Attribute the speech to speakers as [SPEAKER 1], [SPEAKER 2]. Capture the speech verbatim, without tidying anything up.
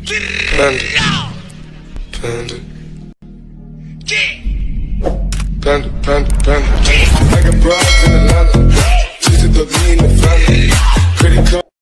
[SPEAKER 1] Panda. Panda. Panda, panda, panda. I got broads in Atlanta.